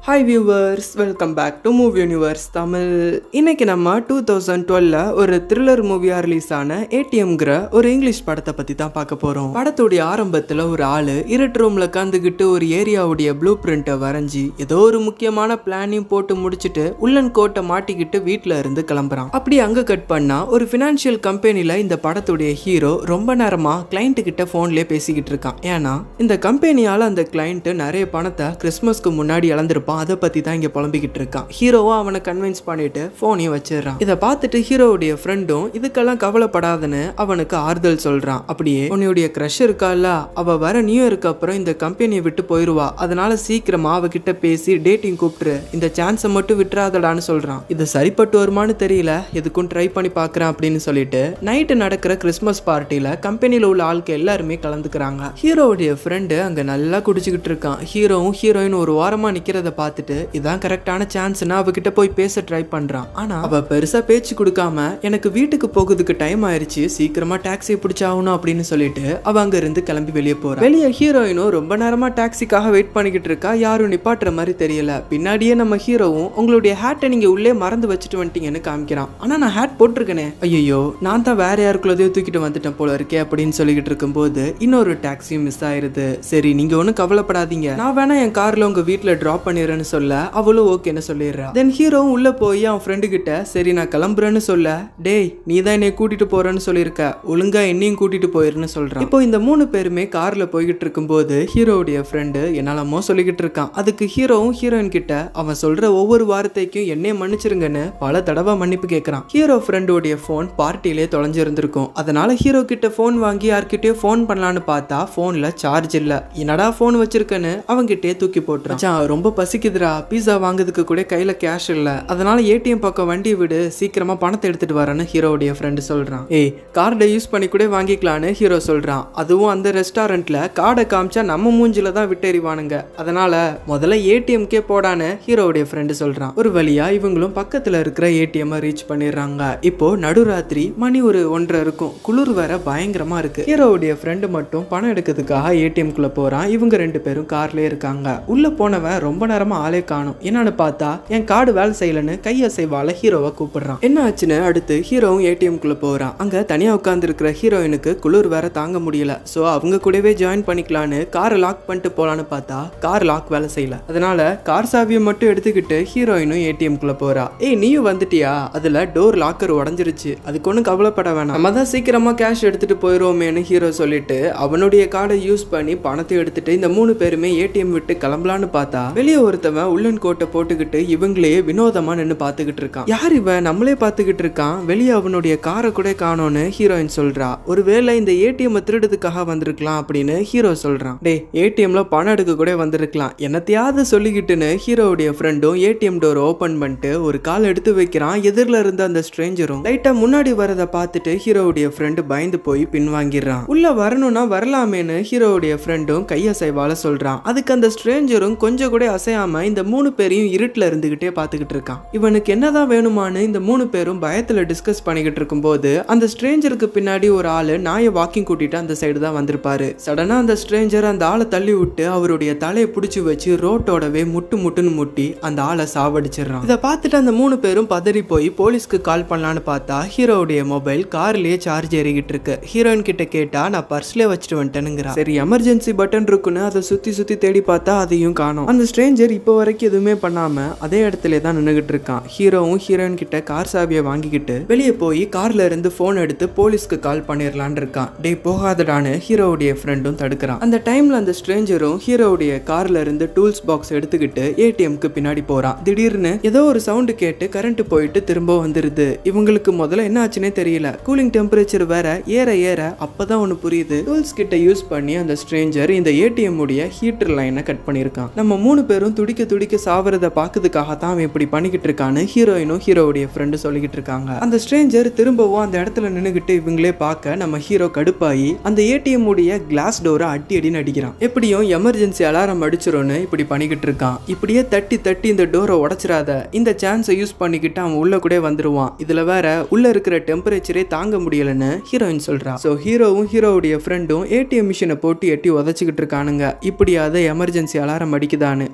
Hi viewers, welcome back to Movie Universe Tamil. இன்னைக்கு நம்ம 2012ல ஒரு த்ரில்லர் மூவியா ரிலீஸ் ஆன ATMங்கிற ஒரு இங்கிலீஷ் படத்தை பத்தி தான் பார்க்க போறோம். படத்தோட ஆரம்பத்துல ஒரு ஆளு இருட்டு ரூம்ல உட்கார்ந்துகிட்டு ஒரு ஏரியாவுடைய ப்ளூ பிரிண்ட்டை வரைஞ்சி ஏதோ ஒரு முக்கியமான பிளானையும் போட்டு முடிச்சிட்டு உள்ளன் கோட்டை மாட்டிக்கிட்டு வீட்டுல இருந்து கிளம்புறான். அப்படி அங்க கட் பண்ணா ஒரு பினான்சியல் கம்பெனில இந்த படத்துடைய ஹீரோ ரொம்ப நேரமா கிளைண்ட் கிட்ட போன்லயே பேசிக்கிட்டு இருக்கான். ஏன்னா இந்த கம்பெனியால அந்த கிளைண்ட் நிறைய பணத்தை கிறிஸ்மஸ்க்கு முன்னாடி இழந்திருப்பான். அதை பத்தி தான் இங்க புலம்பிக்கிட்டு இருக்கான். ஹீரோவா அவனை கன்வின்ஸ் பண்ணிட்டு போனையும் வச்சிடறான். இதை பார்த்துட்டு ஹீரோவுடைய ஃப்ரெண்டும் இதுக்கெல்லாம் கவலைப்படாதுன்னு அவனுக்கு ஆறுதல் சொல்றான். அப்படியே உன்னுடைய கிரஷ் இருக்கால, அவ வர நியூ இயருக்கு அப்புறம் இந்த கம்பெனியை விட்டு போயிருவா, அதனால சீக்கிரமா அவகிட்ட பேசி டேட்டிங் கூப்பிட்டுரு, இந்த சான்ஸை மட்டும் விட்டுறாதடான்னு சொல்றான். இது சரிப்பட்டு வருமானு தெரியல, எதுக்கும் ட்ரை பண்ணி பாக்குறேன் அப்படின்னு சொல்லிட்டு நைட்டு நடக்கிற கிறிஸ்மஸ் பார்ட்டியில கம்பெனியில உள்ள ஆளுக்கு எல்லாருமே கலந்துக்கிறாங்க. ஹீரோவுடைய ஃப்ரெண்டு அங்க நல்லா குடிச்சுக்கிட்டு இருக்கான். ஹீரோவும் ஹீரோயின் ஒரு வாரமா நிக்கிறத பார்த்துட்டு இதான் கரெக்டான சான்ஸ்னா அவகிட்ட போய் பேச ட்ரை பண்றான். ஆனா அவ பெருசா பேச்சு கொடுக்காம எனக்கு வீட்டுக்கு போகுதுக்கு டைம் ஆயிருச்சு, சீக்கிரமா டாக்ஸி பிடிச்சாகணும் அப்படின்னு சொல்லிட்டு அவ அங்க இருந்து கிளம்பி வெளியே போறா. வெளியே ஹீரோயினும் ரொம்ப நேரமா டாக்ஸிக்காக வெயிட் பண்ணிக்கிட்டு இருக்கா. யாரும் நிப்பாட்டுற மாதிரி தெரியல. பின்னாடியே நம்ம ஹீரோவும் உங்களுடைய ஹேட்டை நீங்க உள்ளே மறந்து வச்சுட்டு வந்துட்டீங்கன்னு காமிக்கிறான். ஆனா நான் ஹேட் போட்டிருக்கேனே, ஐயோ நான் தான் வேற யாருக்குள்ளதையோ தூக்கிட்டு வந்துட்டேன் போல இருக்கே அப்படின்னு சொல்லிக்கிட்டு இருக்கும் போது இன்னொரு டாக்ஸியும் மிஸ் ஆயிருது. சரி நீங்க ஒன்னும் கவலைப்படாதீங்க, நான் வேணா என் கார்ல உங்க வீட்டுல டிராப் பண்ணிடுறேன்னு சொல்ல அவளும் ஓகேன்னு சொல்லிடுறா. தென் ஹீரோவும் உள்ள போய் அவன் ஃப்ரெண்டு கிட்ட சரி நான் கிளம்புறேன்னு சொல்ல, டேய் நீ தான் என்னை கூட்டிட்டு போறேன்னு சொல்லியிருக்க, ஒழுங்கா என்னையும் கூட்டிட்டு போயிருன்னு சொல்றான். இப்போ இந்த மூணு பேருமே கார்ல போய்கிட்டு இருக்கும்போது ஹீரோவுடைய ஃப்ரெண்டு என்னெல்லாமோ சொல்லிக்கிட்டு இருக்கான். அதுக்கு ஹீரோவும் ஹீரோயின் கிட்ட அவன் சொல்ற ஒவ்வொரு வார்த்தைக்கும் என்னைய மன்னிச்சிருங்கன்னு பல தடவை மன்னிப்பு கேட்கறான். ஹீரோ ஃப்ரெண்டோடைய போன் பார்ட்டிலே தொலைஞ்சிருந்திருக்கும். அதனால ஹீரோ கிட்ட போன் வாங்கி யார்கிட்டயோ போன் பண்ணலான்னு பார்த்தா போன்ல சார்ஜ் இல்ல. என்னடா போன் வச்சிருக்கன்னு அவங்கிட்டே தூக்கி போட்டுறான். ரொம்ப பசிக்குதுடா, பீஸா வாங்குறதுக்கு கூட கையில கேஷ் இல்ல, அதனால ஏடிஎம் பக்கம் வண்டி விடு, சீக்கிரமா பணத்தை எடுத்துட்டு வரேன்னு ஹீரோவுடைய ஃப்ரெண்டு சொல்றான். ஏய் கார்டை யூஸ் பண்ணி கூட வாங்கிக்கலான்னு ஹீரோ சொல்றான். அதுவும் அந்த ரெஸ்டாரண்ட்ல கார்டை காமிச்சா நம்ம மூஞ்சில தான் விட்டெறிவானுங்க, அதனால முதல்ல ஏடிஎம்கே போடான்னு ஹீரோவுடைய ஃப்ரெண்டு சொல்றான். ஒரு வழியா இவங்களும் பக்கத்துல இருக்கிற ஏடிஎம் ரீச் பண்ணிடுறாங்க. இப்போ நடுராத்திரி மணி ஒரு 1:30 இருக்கும். குளிர் வேற பயங்கரமா இருக்கு. ஹீரோவுடைய ஃப்ரெண்டு மட்டும் பணம் எடுக்கிறதுக்காக ஏடிஎம் குள்ள போறான். இவங்க ரெண்டு பேரும் கார்லயே இருக்காங்க. உள்ள போனவன் ரொம்ப நேரமா ஆளே காணும். என்னன்னு பார்த்தா என் கார்டு வேலை செய்யலன்னு கையசைவால ஹீரோவை கூப்பிடுறான். என்ன ஆச்சுன்னு அடுத்து ஹீரோவும் ஏடிஎம் குள்ள போறான். அங்க தனியா உட்கார்ந்து இருக்கிற ஹீரோயினுக்கு குளிர் வேற தாங்க முடியல. சோ அவங்க கூடவே ஜாயின் பண்ணிக்கலான்னு காரை லாக் பண்ணிட்டு போலான்னு பார்த்தா கார் லாக் வேலை செய்யல. அதனால கார் சாவியை மட்டும் எடுத்துக்கிட்டு ஹீரோயினும் ஏடிஎம் குள்ள போறா. ஏய் நீயும் வந்துட்டியா, அதுல டோர் லாக்கர் உடைஞ்சிருச்சு, அதுக்கு ஒன்னும் கவலைப்பட வேணாம், நம்ம தான் சீக்கிரமா கேஷ் எடுத்துட்டு போயிருவோமேன்னு ஹீரோ சொல்லிட்டு அவனுடைய கார்டை யூஸ் பண்ணி பணத்தை எடுத்துட்டு இந்த மூணு பேருமே ஏடிஎம் விட்டு கிளம்பலான்னு பார்த்தா வெளியே ஒருத்தவன் உள்ளன் கோட்டை போட்டுக்கிட்டு இவங்களே வினோதமா நின்னு பாத்துக்கிட்டு இருக்கான். யார் இவன், நம்மளே பாத்துக்கிட்டு இருக்கான், வெளியே அவனுடைய காரை கூட காணோன்னு ஹீரோயின் சொல்றா. ஒருவேளை இந்த ஏடிஎம் திருடுறதுக்காக வந்திருக்கலாம் அப்படின்னு ஹீரோ சொல்றான். டே ஏடிஎம்ல பணம் எடுக்க கூட வந்திருக்கலாம், என்னத்தையாவது சொல்லிக்கிட்டுன்னு ஹீரோவுடைய ஃப்ரெண்டும் ஏடிஎம் டோர் ஓபன் பண்ணிட்டு ஒரு கால் எடுத்து வைக்கிறான். எதிரில இருந்த அந்த ஸ்ட்ரேஞ்சரும் லைட்டா முன்னாடி வரதை பார்த்துட்டு ஹீரோவுடைய ஃப்ரெண்டு பயந்து போய் பின்வாங்கிடுறான். உள்ள வரணும்னா வரலாமேன்னு ஹீரோவுடைய ஃப்ரெண்டும் கையசைவால சொல்றான். அதுக்கு அந்த ஸ்ட்ரேஞ்சரும் கொஞ்சம் கூட அசையாம இந்த மூணு பேரையும் இருட்டுல இருந்துகிட்டே பாத்துக்கிட்டு இருக்கான். இவனுக்கு என்னதான் வேணுமான்னு இந்த மூணு பேரும் பயத்துல டிஸ்கஸ் பண்ணிக்கிட்டு இருக்கும் போது அந்த ஸ்ட்ரேஞ்சருக்கு பின்னாடி ஒரு ஆளு நாயை வாக்கிங் கூட்டிட்டு அந்த சைடு தான் வந்திருப்பாரு. சடனா அந்த ஸ்ட்ரேஞ்சர் அந்த ஆளை தள்ளி விட்டு அவருடைய தலையை பிடிச்சு வச்சு ரோட்டோடவே முட்டுன்னு முட்டி அந்த ஆளை சாவடிச்சிடறான். இதை பார்த்துட்டு அந்த மூணு பேரும் பதறி போய் போலீஸ்க்கு கால் பண்ணலான்னு பார்த்தா ஹீரோவுடைய மொபைல் கார்லயே சார்ஜ் ஏறிக்கிட்டு இருக்கு. ஹீரோயின் கிட்ட கேட்டா நான் பர்ஸ்லயே வச்சுட்டு வந்துட்டேனுங்கிறா. சரி எமர்ஜென்சி பட்டன் இருக்குன்னு அதை சுத்தி தேடி பார்த்தா அதையும் காணோம். அந்த ஸ்ட்ரேஞ்சர் இப்போ வரைக்கும் எதுவுமே பண்ணாம அதே இடத்துல தான் நின்னுகிட்டு இருக்கான். ஹீரோவும் ஹீரோயின் கிட்ட கார் சாவியை வாங்கிக்கிட்டு வெளியே போய் கார்ல இருந்து போன் எடுத்து போலீஸ்க்கு கால் பண்ணிடலான்னு இருக்கான். டே போகாதடான்னு ஹீரோவுடைய ஃப்ரெண்டும் தடுக்கிறான். அந்த டைம்ல அந்த ஸ்ட்ரேஞ்சரும் ஹீரோவுடைய கார்ல இருந்து டூல்ஸ் பாக்ஸ் எடுத்துக்கிட்டு ஏடிஎம்க்கு பின்னாடி போறான். திடீர்னு ஏதோ ஒரு சவுண்டு கேட்டு கரண்ட் போயிட்டு திரும்ப வந்துருது. இவங்களுக்கு முதல்ல என்ன ஆச்சுன்னே தெரியல. கூலிங் டெம்பரேச்சர் வேற ஏற அப்பதான் ஒண்ணு புரியுது. டூல்ஸ் கிட்ட யூஸ் பண்ணி அந்த ஸ்ட்ரேஞ்சர் இந்த ஏடிஎம் உடைய ஹீட்டர் லைனை கட் பண்ணிருக்கான். நம்ம மூணு பேரும் துடிக்க சாவறத பாக்குறதுக்காக தான் அவன் இப்படி பண்ணிக்கிட்டு இருக்கான்னு ஹீரோயினும் ஹீரோவுடைய ஃப்ரெண்டு சொல்லிக்கிட்டு இருக்காங்க. அந்த ஸ்ட்ரேஞ்சர் திரும்பவும் அந்த இடத்துல நின்னுகிட்டு இவங்களே பார்க்க நம்ம ஹீரோ கடுப்பாயி அந்த ஏடிஎம் உடைய கிளாஸ் டோரை அடின்னு அடிக்கிறான். எப்படியும் எமர்ஜென்சி அலாரம் அடிச்சிரும்னு இப்படி பண்ணிக்கிட்டு இருக்கான். இப்படியே தட்டி இந்த டோரை உடைச்சிடாத, இந்த சான்ஸை யூஸ் பண்ணிக்கிட்டு அவன் உள்ள கூட வந்துருவான், இதுல வேற உள்ள இருக்கிற டெம்பரேச்சரே தாங்க முடியலன்னு ஹீரோயின் சொல்றா. சோ ஹீரோவும் ஹீரோவுடைய ஃப்ரெண்டும் ஏடிஎம் மிஷினை போட்டு எட்டி உதச்சிக்கிட்டு இருக்கானுங்க. இப்படியாவது எமர்ஜென்சி அலாரம் அடிக்குதான்னு. ஆனா அப்ப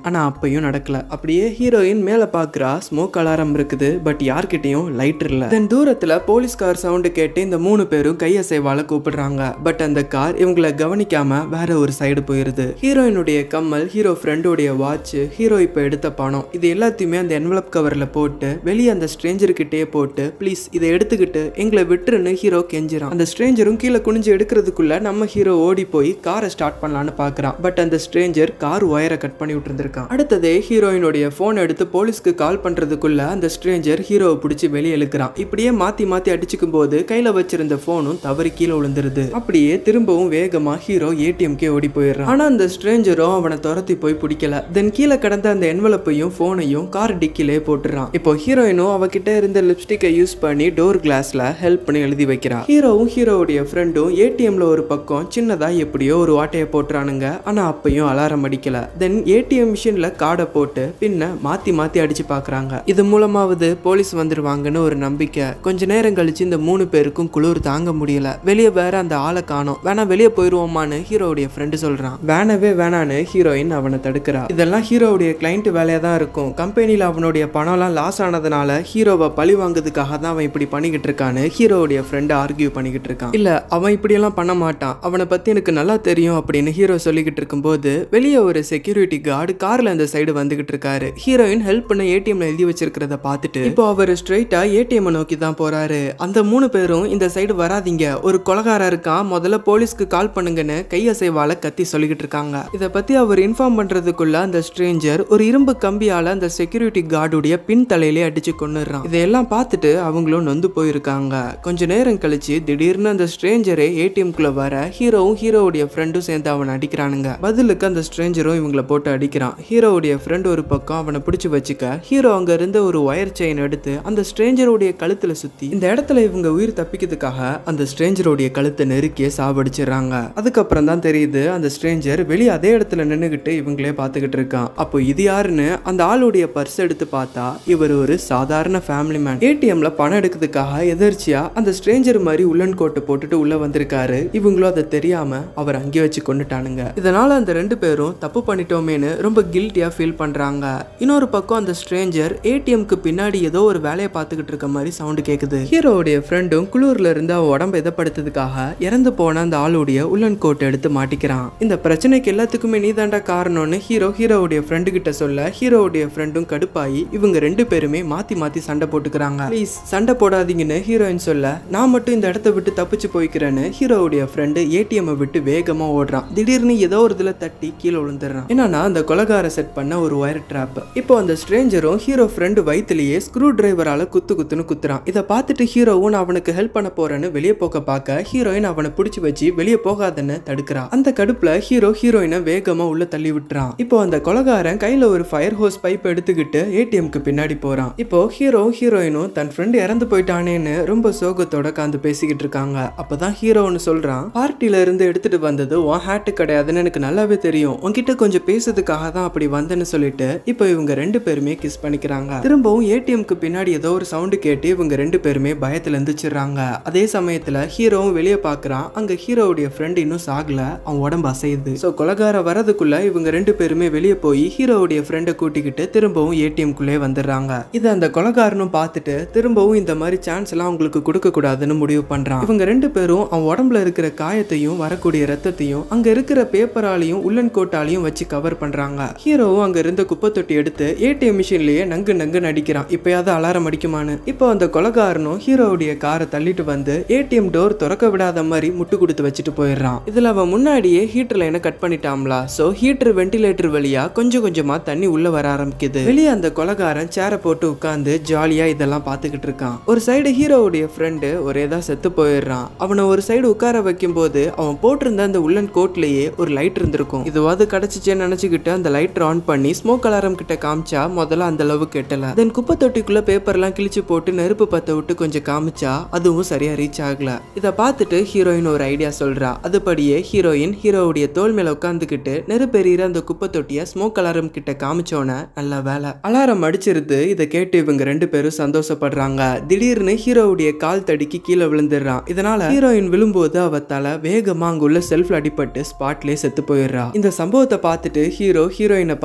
அப்பயும் நடக்கல. அப்படியே ஹீரோயின் மேல பாக்குறா, ஸ்மோக் அலாரம் இருக்குது, பட் யார்கிட்டயும் லைட்டர் இல்ல. தென் தூரத்துல போலீஸ் கார் சவுண்ட் கேட்டு இந்த 3 பேரும் கையசைவால கூப்பிடுறாங்க. பட் அந்த கார் இவங்களை கவனிக்காம வேற ஒரு சைடு போயிருது. ஹீரோயினுடைய கம்மல், ஹீரோ ஃப்ரெண்டோடைய வாட்ச், ஹீரோ இப்ப எடுத்த பணம், இது எல்லாத்தையுமே அந்த என்வலப் கவர்ல போட்டு வெளியே அந்த ஸ்ட்ரேஞ்சர் கிட்டே போட்டு ப்ளீஸ் இதை எடுத்துக்கிட்டு எங்களை விட்டுருன்னு ஹீரோ கெஞ்சிரான். அந்த ஸ்ட்ரேஞ்சரும் கீழே குனிஞ்சு எடுக்கிறதுக்குள்ள நம்ம ஹீரோ ஓடி போய் காரை ஸ்டார்ட் பண்ணலான்னு பாக்குறான். பட் அந்த ஸ்ட்ரேஞ்சர் கார் ஒயரை கட் பண்ணி விட்டுருந்திருக்கான். அடுத்ததே ஹீரோயினுடைய போன் எடுத்து போலீஸ்க்கு கால் பண்றதுக்குள்ள அந்த ஸ்ட்ரேஞ்சர் ஹீரோவை பிடிச்சி வெளியே இழுக்கிறான். இப்படியே மாத்தி மாத்தி அடிச்சுக்கும் போது கையில வச்சிருந்த போனும் தவறி கீழே விழுந்துருது. அப்படியே திரும்பவும் வேகமா ஹீரோ ஏடிஎம்கே ஓடி போயிடுறான். ஆனா அந்த ஸ்ட்ரேஞ்சரும் அவனை துரத்தி போய் பிடிக்கல. தென் கீழே கடந்த அந்த என்வலப்பையும் போனையும் கார் டிக்கிலே போட்டுறான். இப்போ ஹீரோயினும் அவகிட்ட இருந்த லிப்ஸ்டிக்கை யூஸ் பண்ணி டோர் கிளாஸ்ல ஹெல்ப் பண்ணி எழுதி வைக்கிறா. ஹீரோவும் ஹீரோவுடைய ஃப்ரெண்டும் ஏடிஎம்ல ஒரு பக்கம் சின்னதா எப்படியோ ஒரு வாட்டையை போட்டுறானுங்க. ஆனா அப்பயும் அலாரம் அடிக்கல. தென் ஏடிஎம் மிஷின்ல கார்டை போட்டு பின்ன மாத்தி மாத்தி அடிச்சு பாக்குறாங்க. இது மூலமாவது போலீஸ் வந்துருவாங்கன்னு ஒரு நம்பிக்கை. கொஞ்ச நேரம் கழிச்சு இந்த 3 பேருக்கும் குளிர் தாங்க முடியல. வெளியே வேற அந்த ஆளை காணோம். வேணா வெளியே போயிருவோமான்னு ஹீரோவுடைய ஃப்ரெண்டு சொல்றான். வேணவே வேணான்னு ஹீரோயின் அவனை தடுக்கிறா. இதெல்லாம் ஹீரோவுடைய கிளைண்ட் வேலையா தான் இருக்கும். கம்பெனில அவனுடைய பணம்லாம் லாஸ் ஆனதுனால ஹீரோவை பழி வாங்குறதுக்காக தான் அவன் இப்படி பண்ணிக்கிட்டு இருக்கான்னு ஹீரோவுடைய ஃப்ரெண்ட் ஆர்கியூ பண்ணிக்கிட்டு இருக்கான். இல்ல அவன் இப்படி எல்லாம் பண்ண மாட்டான், அவனை பத்தி எனக்கு நல்லா தெரியும் அப்படின்னு ஹீரோ சொல்லிக்கிட்டு இருக்கும்போது வெளியே ஒரு செக்யூரிட்டி கார்டு கார்ல அந்த சைடு வந்துகிட்டு இருக்காரு. ஹீரோயின் ஹெல்ப் பண்ண ஏடிஎம்ல எழுதி வச்சிருக்கிறத பார்த்துட்டு இப்போ அவர் ஸ்ட்ரைட்டா ஏடிஎம் நோக்கி தான் போறாரு. அந்த 3 பேரும் இந்த சைடு வராதீங்க, ஒரு கொலகாரா இருக்கான், முதல்ல போலீஸ்க்கு கால் பண்ணுங்கன்னு கையசைவால கத்தி சொல்லிக்கிட்டு இருக்காங்க. இத பத்தி அவர் இன்ஃபார்ம் பண்றதுக்குள்ள அந்த ஸ்ட்ரேஞ்சர் ஒரு இரும்பு கம்பியால அந்த செக்யூரிட்டி கார்டுடைய பின் தலையிலே அடிச்சு கொன்னுறான். இதெல்லாம் பார்த்துட்டு அவங்களும் நொந்து போயிருக்காங்க. கொஞ்ச நேரம் கழிச்சு திடீர்னு அந்த ஸ்ட்ரேஞ்சரே ஏடிஎம்குள்ள வர ஹீரோவும் ஹீரோவுடைய ஃப்ரெண்டும் சேர்ந்து அவனை அடிக்கிறானுங்க. பதிலுக்கு அந்த ஸ்ட்ரேஞ்சரும் இவங்களை போட்டு அடிக்கிறான். ஹீரோவுடைய ஃப்ரெண்ட் ஒரு பக்கம் அவனை பிடிச்சு வச்சுக்க ஹீரோ அங்க இருந்த ஒரு ஒயர் செயின் எடுத்து அந்த ஸ்ட்ரேஞ்சருடைய கழுத்துல சுத்தி இந்த இடத்துல இவங்க உயிர் தப்பிக்கிறதுக்காக அந்த ஸ்ட்ரேஞ்சருடைய கழுத்தை நெருக்கிய சாவடிச்சிடறாங்க. அதுக்கப்புறம் தான் தெரியுது அந்த ஸ்ட்ரேஞ்சர் வெளியே அதே இடத்துல நின்னுகிட்டு இவங்களே பார்த்துக்கிட்டு இருக்கான். அப்போ இது யாருன்னு அந்த ஆளுடைய பர்ஸ் எடுத்து பார்த்தா இவர் ஒரு சாதாரண ஃபேமிலி மேன். ஏடிஎம்ல பணம் எடுக்கிறதுக்காக எதர்ச்சியா அந்த ஸ்ட்ரேஞ்சர் மாதிரி உள்ளன் கோட்டை போட்டுட்டு உள்ள வந்திருக்காரு. இவங்களும் அதை தெரியாம அவர் அங்கே வச்சு கொண்டுட்டானுங்க. இதனால அந்த 2 பேரும் தப்பு பண்ணிட்டோமேனு ரொம்ப கில்ட்டியா ஃபீல் பண்றாங்க. இன்னொரு பக்கம் அந்த ஸ்ட்ரேஞ்சர் ஏடிஎம்க்கு பின்னாடி ஏதோ ஒரு வேலையை பார்த்துக்கிட்டு இருக்க மாதிரி சவுண்ட் கேக்குது. ஹீரோவுடைய ஃப்ரெண்டும் குளூர்ல இருந்து அவ உடம்பை இதப்படுத்ததுக்காக இறந்து போன அந்த ஆளுடைய உள்ளன் கோட்டை எடுத்து மாட்டிக்கிறான். இந்த பிரச்சனைக்கு எல்லாத்துக்குமே நீதாண்டா காரணம்னு ஹீரோவுடைய ஃப்ரெண்டு கிட்ட சொல்ல ஹீரோவுடைய ஃப்ரெண்டும் கடுப்பாயி இவங்க 2 பேருமே மாத்தி மாத்தி சண்டை போட்டுக்கிறாங்க. ப்ளீஸ் சண்டை போடாதீங்கன்னு ஹீரோயின் சொல்ல நான் மட்டும் இந்த இடத்த விட்டு தப்பிச்சு போய்க்கிறேன்னு ஹீரோவுடைய ஃப்ரெண்டு ஏடிஎம் விட்டு வேகமா ஓடுறான். திடீர்னு ஏதோ ஒரு இதுல தட்டி கீழே விழுந்துடுறான். என்னன்னா அந்த கொலகார செட் பண்ண ஒரு ஒயர் டிராப். இப்போ அந்த ஸ்ட்ரேஞ்சரும் ஹீரோ ஃப்ரெண்டு வயிற்றுலயே ஸ்க்ரூ டிரைவரால குத்துன்னு குத்துறான். இதை பார்த்துட்டு ஹீரோவும் அவனுக்கு ஹெல்ப் பண்ண போறேன்னு வெளியே போக பார்க்க ஹீரோயின் அவனை பிடிச்சு வச்சு வெளியே போகாதன்னு தடுக்கிறான். அந்த கடுப்புல ஹீரோயினை வேகமா உள்ள தள்ளி விட்டுறான். இப்போ அந்த கொலகாரன் கையில ஒரு ஃபயர் ஹோஸ் பைப் எடுத்துக்கிட்டு ஏடிஎம்க்கு பின்னாடி போறான். இப்போ ஹீரோயினும் தன் ஃப்ரெண்டு இறந்து போயிட்டானேன்னு ரொம்ப சோகத்தோட காந்து பேசிக்கிட்டு இருக்காங்க. அப்பதான் ஹீரோன்னு சொல்றான், பார்ட்டில இருந்து எடுத்துட்டு வந்தது உன் ஹேட்டு கிடையாதுன்னு எனக்கு நல்லாவே தெரியும், உன்கிட்ட கொஞ்சம் பேசுறதுக்காக தான் அப்படி வந்தேன்னு சொல்லிட்டு இப்போ இவங்க 2 பேருமே கிஸ் பண்ணிக்கிறாங்க. திரும்பவும் ஏடிஎம்க்கு பின்னாடி ஏதோ ஒரு சவுண்டு கேட்டு இவங்க 2 பேருமே பயத்துல எந்திரிச்சிடுறாங்க. அதே சமயத்துல ஹீரோவும் வெளியே பாக்குறான். அங்க ஹீரோவுடைய ஃப்ரெண்ட் இன்னும் சாகல, அவன் உடம்பு அசையுது. சோ கொலகார வரதுக்குள்ள இவங்க 2 பேருமே வெளியே போய் ஹீரோவுடைய ஃப்ரெண்டை கூட்டிக்கிட்டு திரும்பவும் ஏடிஎம் குள்ளே வந்துடுறாங்க. இதை அந்த கொலகாரனும் பார்த்துட்டு திரும்பவும் இந்த மாதிரி சான்ஸ் எல்லாம் உங்களுக்கு கொடுக்க கூடாதுன்னு முடிவு பண்றான். இவங்க 2 பேரும் அவன் உடம்புல இருக்கிற காயத்தையும் வரக்கூடிய ரத்தத்தையும் அங்க இருக்கிற பேப்பராலையும் உள்ளன் கோட்டாலையும் வச்சு கவர் பண்றாங்க. ஹீரோவும் அங்க இருந்த குப்பை தொட்டி எடுத்து ஏடிஎம் மிஷின்லயே நங்கு அடிக்கிறான். இப்பயாவது அலாரம் அடிக்குமான்னு. இப்போ அந்த கொலகாரனும் ஹீரோவுடைய காரை தள்ளிட்டு வந்து ஏடிஎம் டோர் திறக்க விடாத மாதிரி முட்டு கொடுத்து வச்சுட்டு போயிடுறான். இதுல அவன் முன்னாடியே ஹீட்டர் லைனை கட் பண்ணிட்டாம்ல. சோ ஹீட்டர் வென்டிலேட்டர் வழியா கொஞ்சமா தண்ணி உள்ள வர ஆரம்பிக்குது. வெளியே அந்த கொலகாரன் சேரை போட்டு உட்கார்ந்து ஜாலியா இதெல்லாம் பாத்துக்கிட்டு இருக்கான். ஒரு சைடு ஹீரோவுடைய ஃப்ரெண்டு ஒரேதா செத்து போயிடுறான். அவனை ஒரு சைடு உட்கார வைக்கும் போது அவன் போட்டிருந்த அந்த உள்ளன் கோட்லயே ஒரு லைட் இருந்திருக்கும். இதுவாது கிடைச்சிச்சேன்னு நினைச்சுக்கிட்டு அந்த லைட்டர் ஆன் பண்ணி ஸ்மோக் அலாரம் கிட்ட காமிச்சா முதல்ல அந்த அளவு கெட்டல. தென் குப்பை தொட்டிக்குள்ள பேப்பர்லாம் கிழிச்சு போட்டு நெருப்பு பத்த விட்டு கொஞ்சம் காமிச்சா அதுவும் சரியா ரீச் ஆகல. இதை பார்த்துட்டு ஹீரோயின் ஒரு ஐடியா சொல்றா. அதுபடியே ஹீரோவுடைய தோல் மேல உட்காந்துக்கிட்டு நெருப்பெறிகிற அந்த குப்பை தொட்டிய ஸ்மோக் அலாரம் கிட்ட காமிச்சோன நல்ல வேலை அலாரம் அடிச்சிருது. இதை கேட்டு இவங்க 2 பேரும் சந்தோஷப்படுறாங்க. திடீர்னு ஹீரோவுடைய கால் தடிக்கு கீழே விழுந்துடுறான். இதனால ஹீரோயின் விழும்போது அவ தலை வேகமா அங்குள்ள செல்ஃப்ல அடிபட்டு ஸ்பாட்லயே செத்து போயிடுறா. இந்த சம்பவத்தை பார்த்துட்டு ஹீரோயினை பார்த்து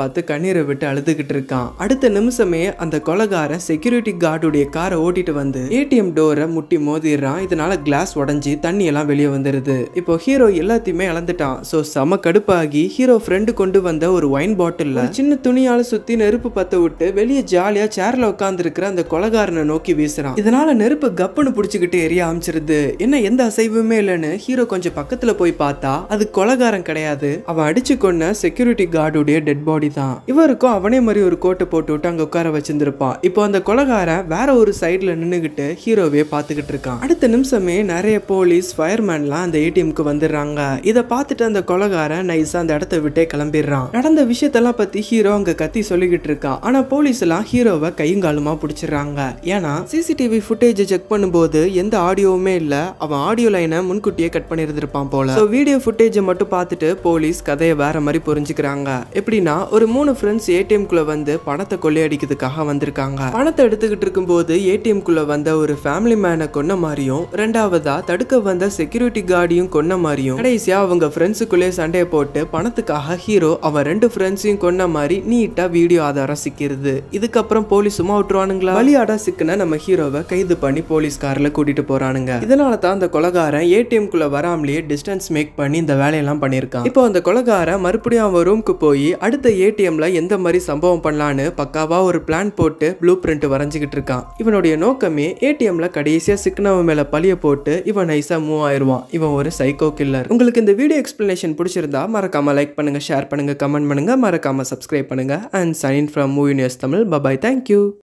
பார்த்து கண்ணீரை விட்டு அழுதுகிட்டு இருக்கான். அடுத்த நிமிஷமே அந்த கொலைகாரன் செக்யூரிட்டி கார்டுடைய காரை ஓட்டிட்டு வந்து ஏடிஎம் டோரை முட்டி மோதிடுறான். இதனால கிளாஸ் உடைஞ்சி தண்ணி எல்லாம் வெளியே வந்துருது. இப்போ ஹீரோ எல்லாத்தையுமே இழந்துட்டான். சோ செம கடுப்பாகி ஹீரோ ஃப்ரெண்டு கொண்டு வந்த ஒரு ஒயின் பாட்டில்ல சின்ன துணியால சுத்தி நெருப்பு பத்த விட்டு வெளியே ஜாலியா சேர்ல உட்கார்ந்து இருக்கிற அந்த கொலைகாரனை நோக்கி வீசுறான். இதனால நெருப்பு கப்புன்னு புடிச்சுக்கிட்டு எரிய ஆரம்பிச்சிருது. என்ன எந்த அசைவுமே இல்லைன்னு ஹீரோ கொஞ்சம் பக்கத்துல போய் பார்த்தா அது கொலைகாரன் கிடையாது, அவன் அடிச்சு கொன்ன செக்யூரிட்டி கார்டுடைய டெட் பாடி தான். இவருக்கும் அவனே மாதிரி ஒரு கோட்டை போட்டு விட்டு அங்க உட்கார வச்சிருந்திருப்பான். இப்போ அந்த கொலைகாரன் வேற ஒரு சைடுல நின்னுகிட்டு ஹீரோவே பாத்துக்கிட்டு இருக்கான். அடுத்த நிமிஷமே நிறைய போலீஸ் ஃபயர்மேன்லாம் அந்த ஏடிஎம்க்கு வந்துடுறாங்க. இதை பார்த்துட்டு அந்த கொலைகாரன் நைஸா அந்த இடத்த விட்டே கிளம்பிடுறான். நடந்த விஷயத்தெல்லாம் பத்தி ஹீரோ அங்க கத்தி சொல்லிக்கிட்டு இருக்கான். ஆனா போலீஸ் எல்லாம் ஹீரோவை கையுங்காலுமா பிடிச்சிடுறாங்க. ஏன்னா சிசிடிவி ஃபுட்டேஜ் செக் பண்ணும்போது எந்த ஆடியோவுமே இல்ல, அவன் ஆடியோ லைனை முன்கூட்டியே கட் பண்ணி இருந்திருப்பான் போல. வீடியோ ஃபுட்டேஜை மட்டும் பார்த்துட்டு போலீஸ் கதையை வேற மாதிரி புரிஞ்சுக்கிறாங்க. எப்படின்னா ஒரு 3 ஃப்ரெண்ட்ஸ் ஏடிஎம் குள்ள வந்து பணத்தை கொள்ளையடிக்கிறதுக்காக வந்திருக்காங்க. பணத்தை எடுத்துக்கிட்டு இருக்கும்போது ஏடிஎம் குள்ள வந்த ஒரு ஃபேமிலி மேனை கொன்ன மாதிரியும், ரெண்டாவதா தடுக்க வந்த செக்யூரிட்டி கார்டையும் கொன்ன மாதிரியும், கடைசியா அவங்க ஃப்ரெண்ட்ஸுக்குள்ளே சண்டையை போட்டு பணத்துக்காக ஹீரோ அவன் 2 ஃப்ரெண்ட்ஸையும் கொன்ன மாதிரி நீட்டா வீடியோ ஆதாரம் சிக்கிறது. இதுக்கப்புறம் போலீஸ் சும்மா விட்டுருவானுங்களா? வழியாடா சிக்கின நம்ம ஹீரோவை கைது பண்ணி போலீஸ் கார்ல கூட்டிட்டு போறானுங்க. இதனால தான் அந்த கொலைகாரன் ஏடிஎம் குள்ள வராமலேயே டிஸ்டன்ஸ் மேக் பண்ணி இந்த வேலையெல்லாம் பண்ணிருக்கான். இப்போ அந்த கொலைகாரன் மறுபடியும் அவன் ரூமுக்கு போய் அடுத்த ஏடிஎம்ல எந்த மாதிரி சம்பவம் பண்ணலான்னு பக்காவா ஒரு பிளான் போட்டு ப்ளூ பிரிண்ட் வரைஞ்சுக்கிட்டு இருக்கான். இவனுடைய நோக்கமே ஏடிஎம்ல கடைசியா சிக்கனவன் மேல பழிய போட்டு இவன் நைஸா மூவ் ஆயிருவான். இவன் ஒரு சைக்கோ கில்லர். உங்களுக்கு இந்த வீடியோ எக்ஸ்பிளனேஷன் பிடிச்சிருந்தா மறக்காம லைக் பண்ணுங்க, ஷேர் பண்ணுங்க, கமெண்ட் பண்ணுங்க, மறக்காம சப்ஸ்கிரைப் பண்ணுங்க. And sign from movie news Tamil. Bye. Thank you.